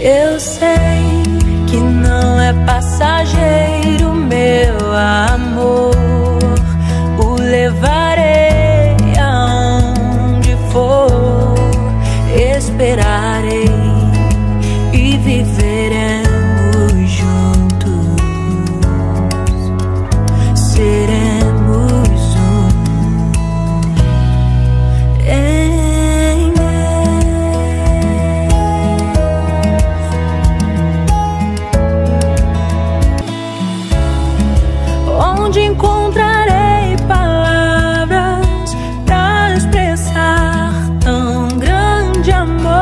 Eu sei que não é passageiro, meu amor. O levarei aonde for, esperarei e viveremos juntos, seremos um em Deus, onde encontrarei palavras pra expressar tão grande amor.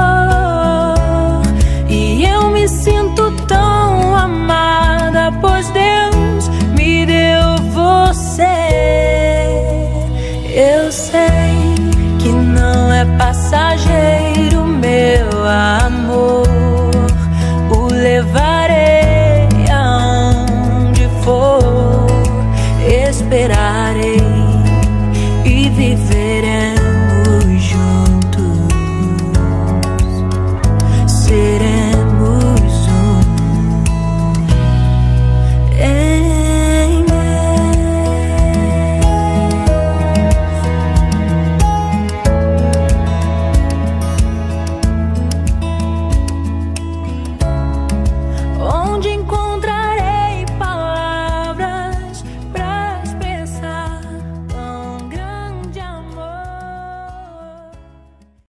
E eu me sinto tão amada, pois Deus me deu você. Eu sei que não é passageiro, meu amor. O levarei aonde for, esperarei e viverei